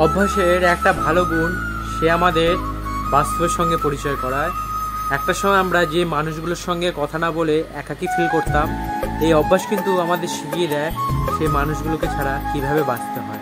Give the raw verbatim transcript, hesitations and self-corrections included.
অভ্যাসের একটা ভালো গুণ, সে আমাদের বাস্তবের সঙ্গে পরিচয় করায়। একটা সময় আমরা যে মানুষগুলোর সঙ্গে কথা না বলে একাকী ফিল করতাম, এই অভ্যাস কিন্তু আমাদের শিখিয়ে দেয় সেই মানুষগুলোকে ছাড়া কিভাবে বাঁচতে হয়।